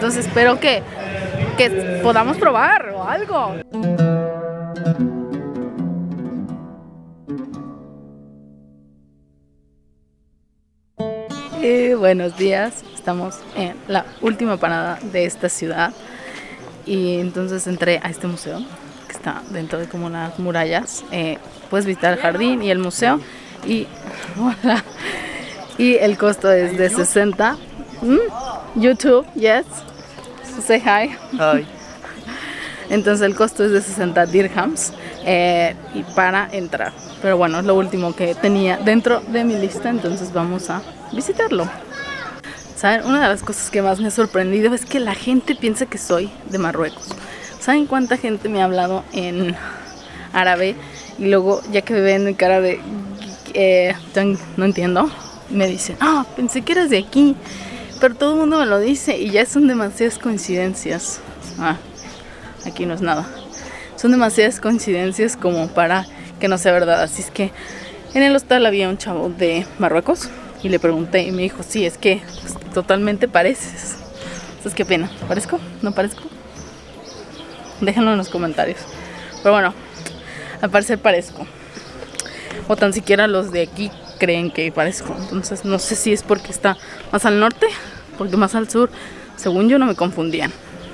Entonces espero que podamos probar o algo. Buenos días, estamos en la última parada de esta ciudad y entonces entré a este museo que está dentro de como unas murallas. Puedes visitar el jardín y el museo y, hola, y el costo es de 60. YouTube, yes, say hi. Hi. Entonces el costo es de 60 dirhams y para entrar. Pero bueno, es lo último que tenía dentro de mi lista, entonces vamos a visitarlo. ¿Saben? Una de las cosas que más me ha sorprendido es que la gente piensa que soy de Marruecos. ¿Saben cuánta gente me ha hablado en árabe? Y luego, ya que me ven mi cara de no entiendo, me dicen, pensé que eras de aquí. Pero todo el mundo me lo dice y ya son demasiadas coincidencias. Aquí no es nada. Son demasiadas coincidencias como para que no sea verdad. Así es que en el hostal había un chavo de Marruecos y le pregunté y me dijo, sí, es que pues, totalmente pareces. Entonces, qué pena. ¿Parezco? ¿No parezco? Déjenlo en los comentarios. Pero bueno, al parecer parezco. O tan siquiera los de aquí creen que parezco. Entonces no sé si es porque está más al norte, porque más al sur, según yo no me confundían.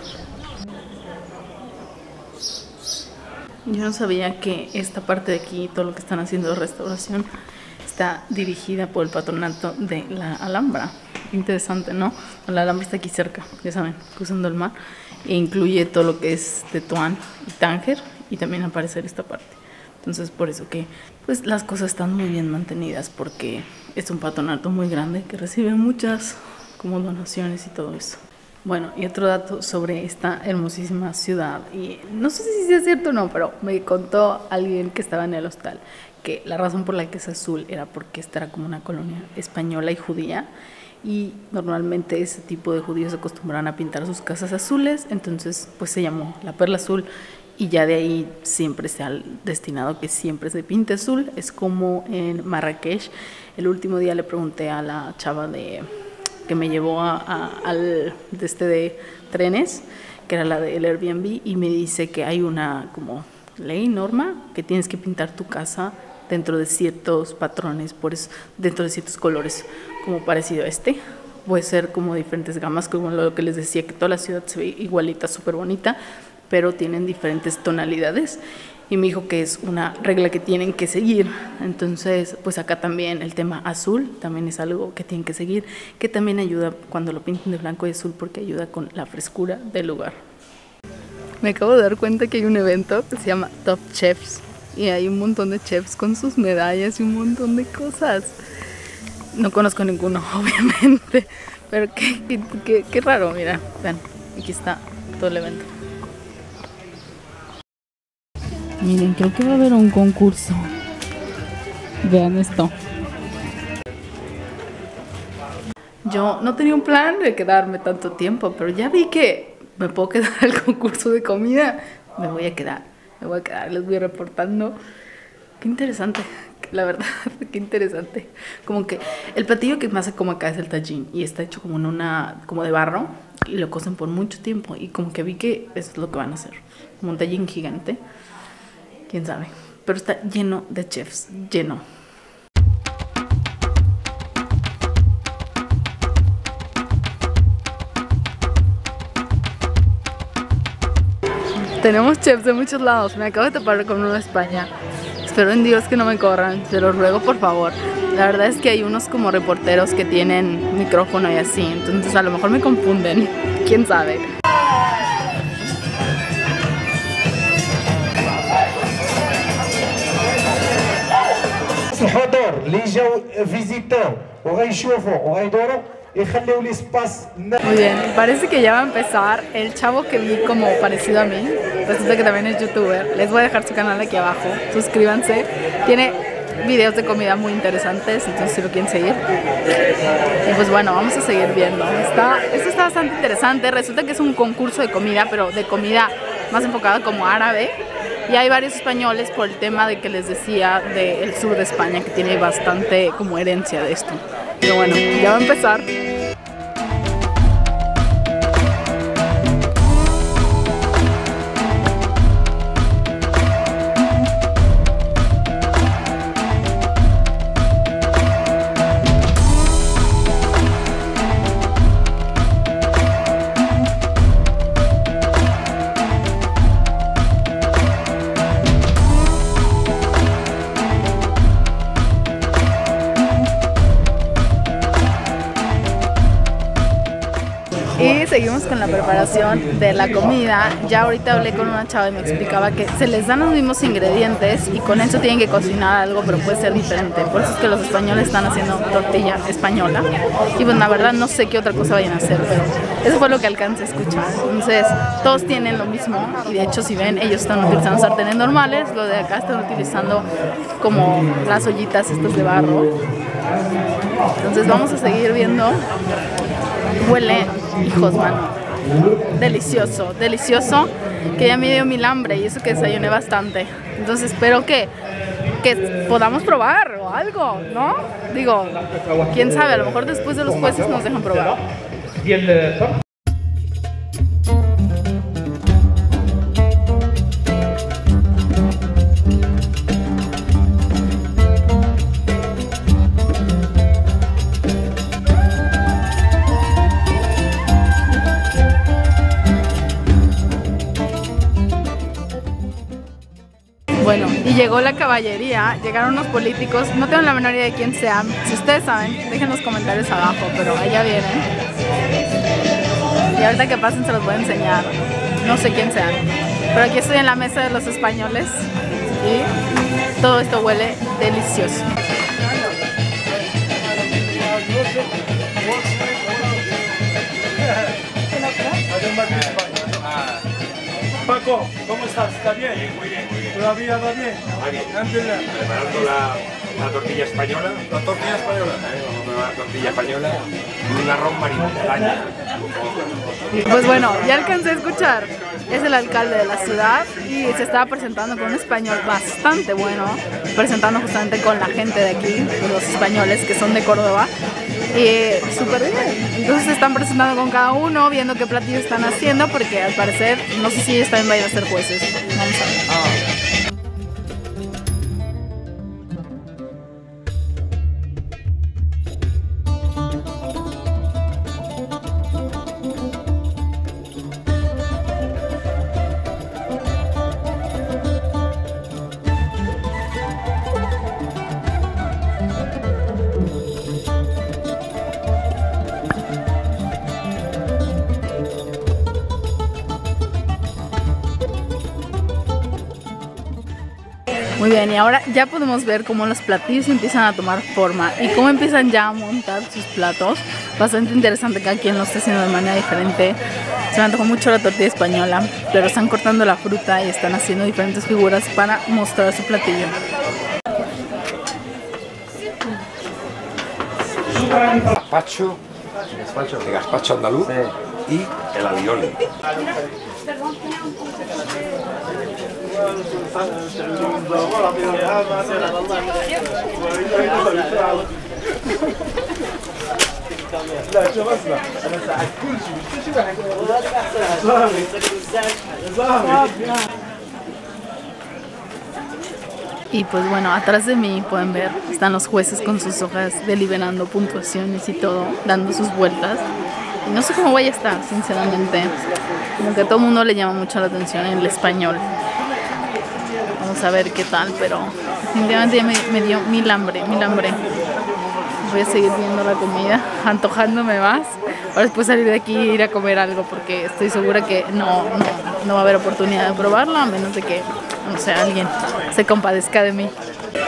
Yo no sabía que esta parte de aquí, todo lo que están haciendo de restauración, está dirigida por el patronato de la Alhambra. Interesante, ¿no? La Alhambra está aquí cerca, ya saben, cruzando el mar, e incluye todo lo que es Tetuán y Tánger, y también aparece esta parte. Entonces por eso que pues las cosas están muy bien mantenidas, porque es un patronato muy grande que recibe muchas como donaciones y todo eso. Bueno, y otro dato sobre esta hermosísima ciudad, y no sé si es cierto o no, pero me contó alguien que estaba en el hostal que la razón por la que es azul era porque esta era como una colonia española y judía, y normalmente ese tipo de judíos se acostumbran a pintar sus casas azules, entonces pues se llamó la Perla Azul. Y ya de ahí siempre se ha destinado que siempre se pinte azul. Es como en Marrakech. El último día le pregunté a la chava que me llevó al de trenes, que era la del Airbnb, y me dice que hay una como ley, norma, que tienes que pintar tu casa dentro de ciertos patrones, por eso, dentro de ciertos colores, como parecido a este. Puede ser como diferentes gamas, como lo que les decía, que toda la ciudad se ve igualita, súper bonita, pero tienen diferentes tonalidades, y me dijo que es una regla que tienen que seguir. Entonces pues acá también el tema azul también es algo que tienen que seguir, que también ayuda cuando lo pintan de blanco y azul, porque ayuda con la frescura del lugar. Me acabo de dar cuenta que hay un evento que se llama Top Chefs y hay un montón de chefs con sus medallas y un montón de cosas. No conozco ninguno, obviamente, pero qué raro. Mira, vean, aquí está todo el evento. Miren, creo que va a haber un concurso. Vean esto. Yo no tenía un plan de quedarme tanto tiempo, pero ya vi que me puedo quedar al concurso de comida. Me voy a quedar, les voy reportando. Qué interesante, la verdad, qué interesante. Como que el platillo que más se come acá es el tajín, y está hecho como como de barro, y lo cocen por mucho tiempo, y como que vi que eso es lo que van a hacer, como un tajín gigante. Quién sabe, pero está lleno de chefs, lleno. Tenemos chefs de muchos lados. Me acabo de topar con uno de España. Espero en Dios que no me corran, se los ruego por favor. La verdad es que hay unos como reporteros que tienen micrófono y así, entonces a lo mejor me confunden, quién sabe. الحضور اللي جاو فيزيتاو وغيشوفوا وغيدوروا يخليو لي سباس. Muy bien, parece que ya va a empezar. El chavo que vi como parecido a mí, resulta que también es youtuber. Les voy a dejar su canal aquí abajo, suscríbanse. Tiene videos de comida muy interesantes, entonces si lo quieren seguir. Y pues bueno, vamos a seguir viendo. Esto está bastante interesante. Resulta que es un concurso de comida, pero de comida más enfocada como árabe. Y hay varios españoles por el tema de que les decía del sur de España, que tiene bastante como herencia de esto. Pero bueno, ya va a empezar. Y seguimos con la preparación de la comida. Ya ahorita hablé con una chava y me explicaba que se les dan los mismos ingredientes y con eso tienen que cocinar algo, pero puede ser diferente. Por eso es que los españoles están haciendo tortilla española. Y pues la verdad no sé qué otra cosa vayan a hacer, pero eso fue lo que alcancé a escuchar. Entonces todos tienen lo mismo y de hecho si ven ellos están utilizando sartenes normales, lo de acá están utilizando como las ollitas estas de barro. Entonces vamos a seguir viendo. Huele, hijos, mano, delicioso, delicioso, que ya me dio mil hambre y eso que desayuné bastante. Entonces espero que podamos probar o algo, ¿no? Digo, quién sabe, a lo mejor después de los jueces nos dejan probar. Bueno, y llegó la caballería, llegaron unos políticos, no tengo la menor idea de quién sean. Si ustedes saben, dejen los comentarios abajo, pero allá vienen. Y ahorita que pasen se los voy a enseñar. No sé quién sean. Pero aquí estoy en la mesa de los españoles y todo esto huele delicioso. Paco, ¿cómo estás? ¿Está bien? Muy bien, muy bien. ¿Todavía va bien? Va bien. Preparando la tortilla española. La tortilla española. Vamos a preparar tortilla española y un arroz marintaña. Pues bueno, ya alcancé a escuchar. Es el alcalde de la ciudad y se estaba presentando con un español bastante bueno, presentando justamente con la gente de aquí, los españoles que son de Córdoba. Y súper bien. Entonces se están presentando con cada uno, viendo qué platillos están haciendo, porque al parecer, no sé si ellos también vayan a ser jueces. Vamos a ver. Muy bien, y ahora ya podemos ver cómo los platillos empiezan a tomar forma y cómo empiezan ya a montar sus platos. Bastante interesante, cada quien lo está haciendo de manera diferente. Se me antojó mucho la tortilla española, pero están cortando la fruta y están haciendo diferentes figuras para mostrar su platillo. Gazpacho, de gazpacho andaluz y el alioli. Y pues bueno, atrás de mí pueden ver, están los jueces con sus hojas deliberando puntuaciones y todo, dando sus vueltas. Y no sé cómo vaya a estar, sinceramente. Como que a todo el mundo le llama mucho la atención el español. Vamos a ver qué tal, pero definitivamente ya me dio mil hambre, mil hambre. Voy a seguir viendo la comida, antojándome más, para después salir de aquí e ir a comer algo, porque estoy segura que no va a haber oportunidad de probarla, a menos de que, no sé, alguien se compadezca de mí.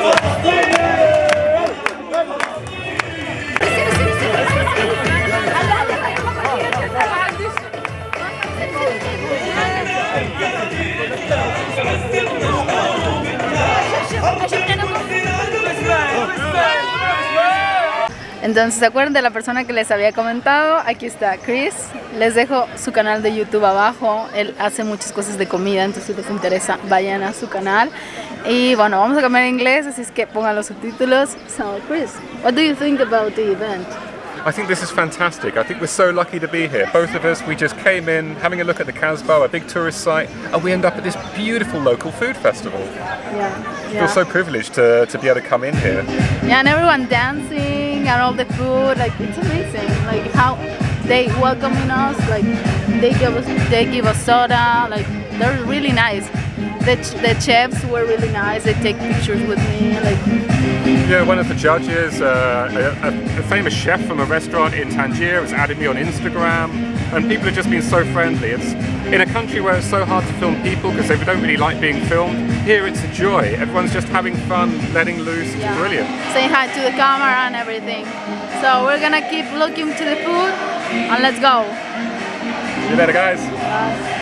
Entonces, ¿se acuerdan de la persona que les había comentado? Aquí está Chris. Les dejo su canal de YouTube abajo. Él hace muchas cosas de comida, entonces si les interesa, vayan a su canal. Y bueno, vamos a comer en inglés, así es que pongan los subtítulos. So, Chris, what do you think about the event? I think this is fantastic. I think we're so lucky to be here. Both of us, we just came in, having a look at the Casbah, a big tourist site, and we end up at this beautiful local food festival. I feel so privileged to be able to come in here. Yeah, and everyone dancing and all the food, like it's amazing. Like how they welcoming us, like they give us soda, like they're really nice. The chefs were really nice. They take pictures with me, like Yeah, one of the judges, a famous chef from a restaurant in Tangier, has added me on Instagram, and people have just been so friendly. It's in a country where it's so hard to film people because they don't really like being filmed. Here it's a joy. Everyone's just having fun, letting loose. It's brilliant. Saying hi to the camera and everything. So we're gonna keep looking to the food, and let's go. See you later, guys. Bye.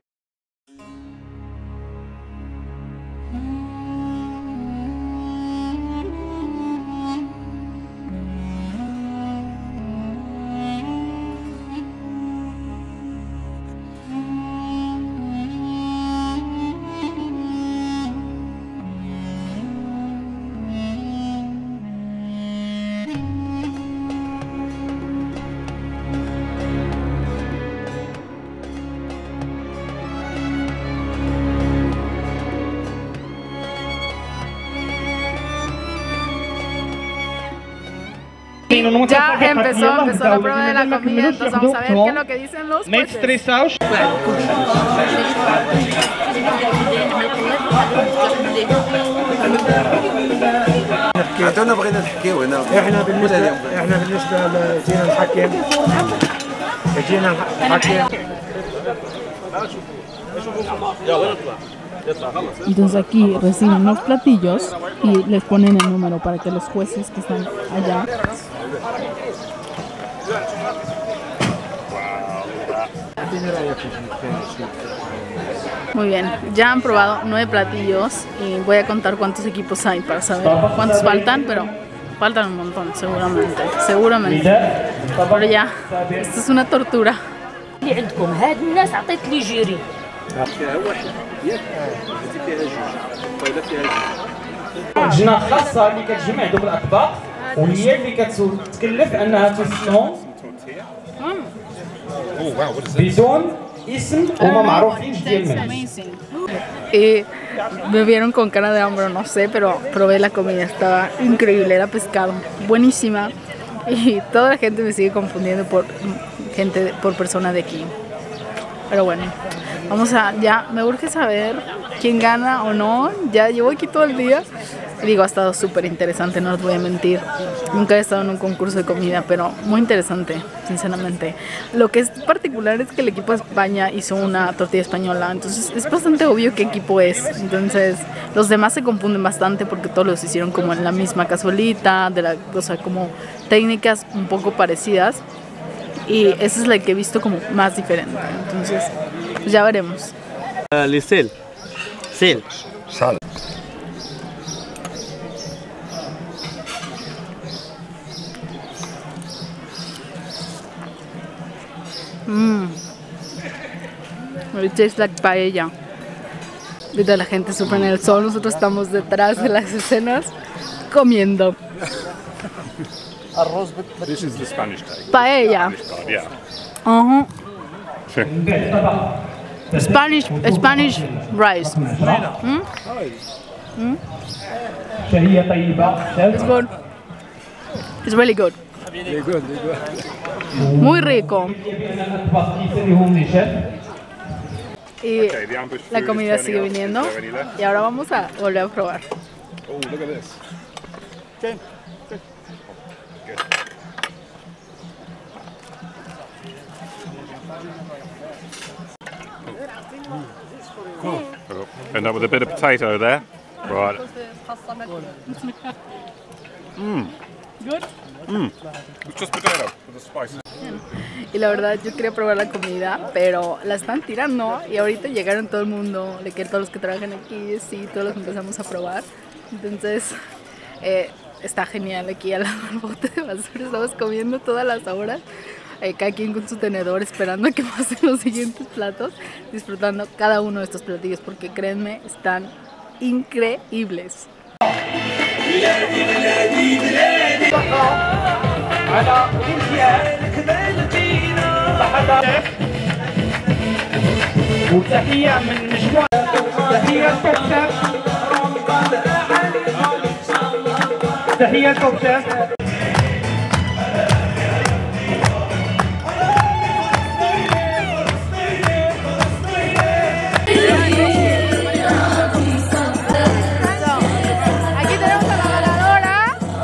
Ya empezó la prueba de la comida, entonces vamos a ver qué es lo que dicen los jueces. اعطونا بغينا نحكيو هنا. احنا بالنسبه جينا نحكم. Entonces aquí reciben los platillos y les ponen el número para que los jueces que están allá Muy bien, ya han probado 9 platillos y voy a contar cuántos equipos hay para saber cuántos faltan, pero faltan un montón, seguramente. Pero ya, esto es una tortura. لجنة خاصة اللي كتجمع دوك الأطباق وهي اللي كتكلف أنها تسمهم بدون اسم وما معروفين ديالهم. Y me vieron con cara de hambre, no sé, pero probé la comida, estaba increíble, era pescado, buenísima. Y toda la gente me sigue confundiendo por persona de aquí. Pero bueno, vamos a, ya me urge saber quién gana o no. Ya llevo aquí todo el día. Digo, ha estado súper interesante, no les voy a mentir. Nunca he estado en un concurso de comida, pero muy interesante, sinceramente. Lo que es particular es que el equipo de España hizo una tortilla española, entonces es bastante obvio qué equipo es. Entonces los demás se confunden bastante porque todos los hicieron como en la misma cazuelita, o sea, como técnicas un poco parecidas. Y esa es la que he visto como más diferente. Entonces, pues ya veremos. Lisel. Sel. Sal. It tastes like paella. Ahorita la gente sufre en el sol, nosotros estamos detrás de las escenas comiendo. This is the Spanish take. Paella. Yeah. Spanish rice. It's good. It's really good. Muy rico. Y la comida sigue viniendo. Y ahora vamos a volver a probar. Oh, look at this. And that with a bit of potato there. Right. Good. It's just potato with the spices. Y la verdad yo quería probar la comida, pero la están tirando y ahorita llegaron todo el mundo, todos los que trabajan aquí, sí, todos los empezamos a probar. Entonces está genial aquí al lado del bote de basura, estamos comiendo todas las horas, cada quien con su tenedor esperando a que pasen los siguientes platos, disfrutando cada uno de estos platillos porque créanme, están increíbles. وتحية من مجموعة تحية توب شيف Aquí tenemos a la ganadora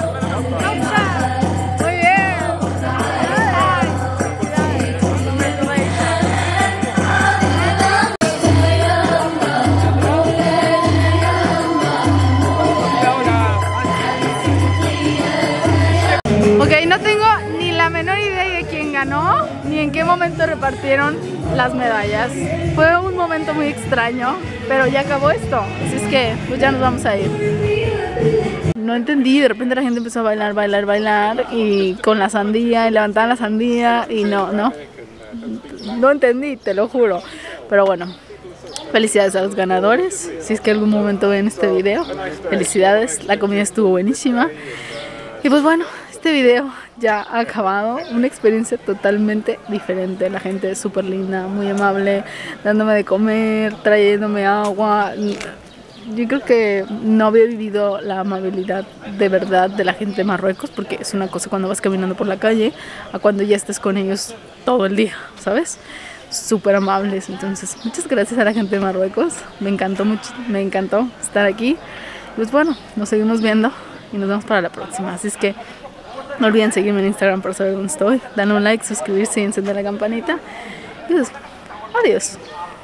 repartieron las medallas. Fue un momento muy extraño, pero ya acabó esto. Así es que pues ya nos vamos a ir. No entendí, de repente la gente empezó a bailar y con la sandía y levantaban la sandía y no entendí, te lo juro. Pero bueno, felicidades a los ganadores. Si es que algún momento ven este video, felicidades, la comida estuvo buenísima. Y pues bueno, este video ya ha acabado, una experiencia totalmente diferente. La gente es súper linda, muy amable, dándome de comer, trayéndome agua. Yo creo que no había vivido la amabilidad de verdad de la gente de Marruecos, porque es una cosa cuando vas caminando por la calle a cuando ya estés con ellos todo el día, ¿sabes? Súper amables. Entonces, muchas gracias a la gente de Marruecos. Me encantó mucho, me encantó estar aquí. Pues bueno, nos seguimos viendo y nos vemos para la próxima. Así es que no olviden seguirme en Instagram para saber dónde estoy. Dale un like, suscribirse y encender la campanita. Y pues, adiós.